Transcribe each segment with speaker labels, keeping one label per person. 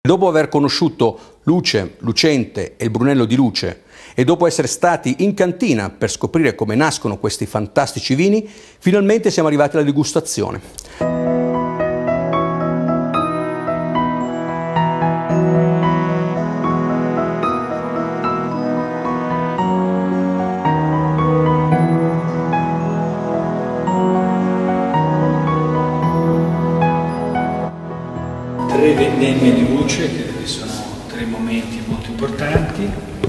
Speaker 1: Dopo aver conosciuto Luce, Lucente e il Brunello di Luce e dopo essere stati in cantina per scoprire come nascono questi fantastici vini, finalmente siamo arrivati alla degustazione.
Speaker 2: Tre vendemmie di Luce, che sono tre momenti molto importanti,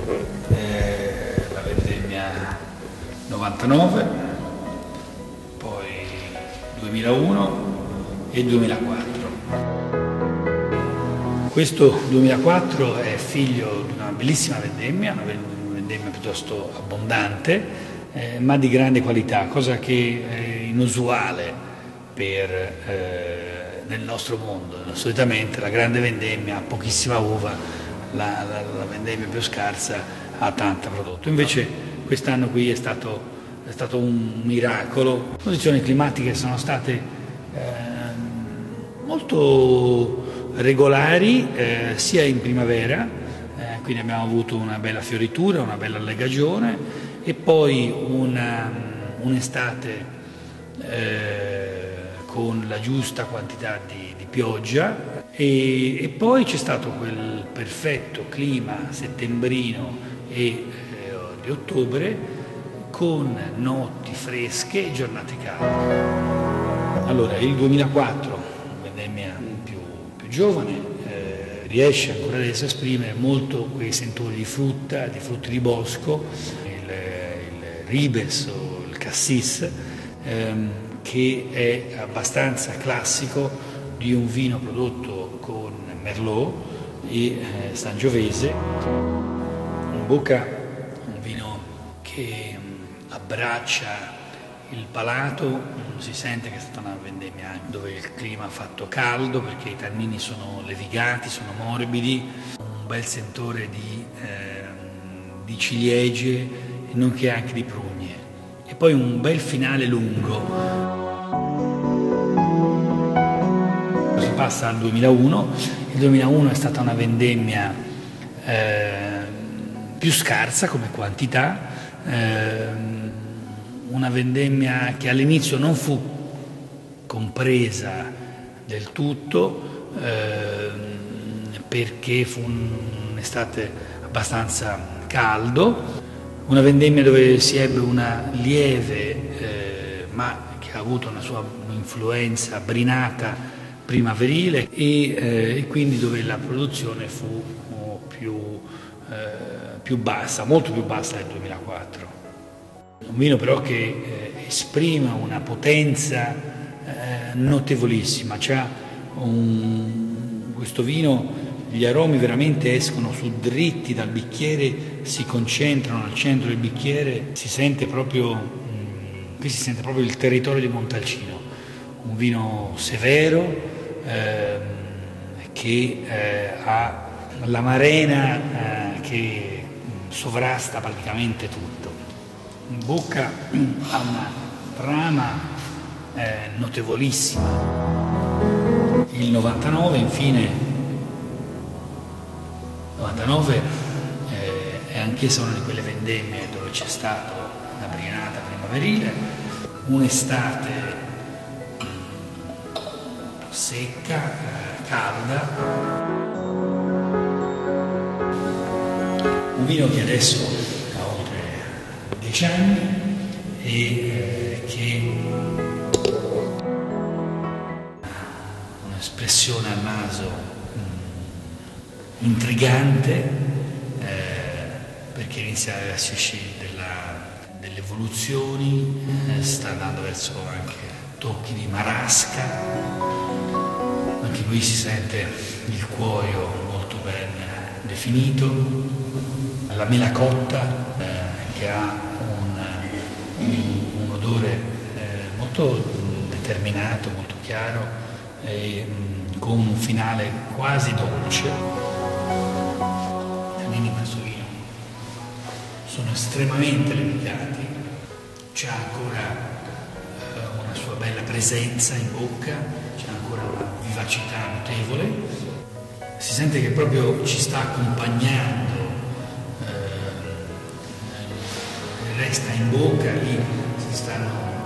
Speaker 2: la vendemmia 99, poi 2001 e 2004. Questo 2004 è figlio di una bellissima vendemmia, una vendemmia piuttosto abbondante, ma di grande qualità, cosa che è inusuale nel nostro mondo. Solitamente la grande vendemmia ha pochissima uva, la vendemmia più scarsa ha tanta prodotto. Invece quest'anno qui è stato un miracolo. Le condizioni climatiche sono state molto regolari, sia in primavera, quindi abbiamo avuto una bella fioritura, una bella allegagione, e poi un'estate con la giusta quantità di pioggia, e poi c'è stato quel perfetto clima settembrino e di ottobre con notti fresche e giornate calde. Allora, il 2004, vendemmia più giovane, riesce ancora adesso a esprimere molto quei sentori di frutta, di frutti di bosco, il ribes o il cassis, che è abbastanza classico di un vino prodotto con Merlot e Sangiovese. In bocca un vino che abbraccia il palato, si sente che è stata una vendemmia dove il clima ha fatto caldo perché i tannini sono levigati, sono morbidi, un bel sentore di ciliegie e nonché anche di prugne. E poi un bel finale lungo. Si passa al 2001, il 2001 è stata una vendemmia più scarsa come quantità, una vendemmia che all'inizio non fu compresa del tutto perché fu un'estate abbastanza caldo, una vendemmia dove si ebbe una lieve ma che ha avuto una sua influenza brinata primaverile e quindi dove la produzione fu più bassa, molto più bassa del 2004. Un vino però che esprime una potenza notevolissima, questo vino, gli aromi veramente escono su dritti dal bicchiere, si concentrano al centro del bicchiere, qui si sente proprio il territorio di Montalcino, un vino severo che ha l'amarena che sovrasta praticamente tutto. In bocca ha una trama notevolissima. Il 99 infine, 99 è anch'essa una di quelle vendemmie dove c'è stata una brinata primaverile, un'estate secca, calda, un vino che adesso ha oltre 10 anni e che ha un'espressione al naso intrigante, perché inizia a esserci delle evoluzioni, sta andando verso anche tocchi di marasca, anche qui si sente il cuoio molto ben definito, la mela cotta che ha un odore molto determinato, molto chiaro, e con un finale quasi dolce. I tannini di questo vino sono estremamente levigati, c'è ancora una sua bella presenza in bocca, c'è ancora una vivacità notevole, si sente che proprio ci sta accompagnando, resta in bocca, lì si stanno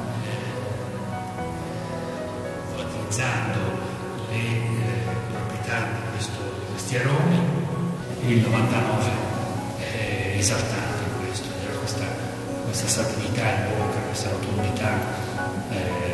Speaker 2: valorizzando le proprietà di questi aromi. Il 99 è esaltante questo, questa salinità in bocca, questa rotondità